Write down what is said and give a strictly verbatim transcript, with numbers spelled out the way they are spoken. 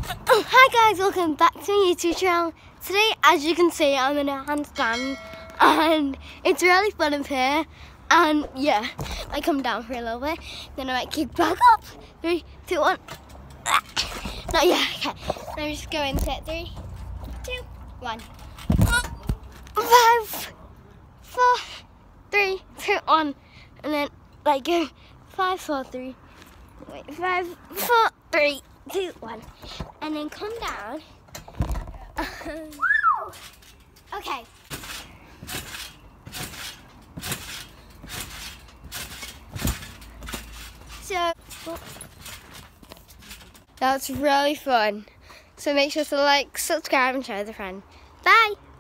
Hi guys, welcome back to my YouTube channel. Today, as you can see, I'm in a handstand and it's really fun up here. And yeah, I come down for a little bit, then I might kick back up. Three, two, one. No, yeah, okay. Let me just go into it. Three, two, one. Five, four, three, two, one. And then like go five, four, three. Wait, five, four, three, two, one. And then come down. Okay. So that's really fun. So make sure to like, subscribe, and share with a friend. Bye.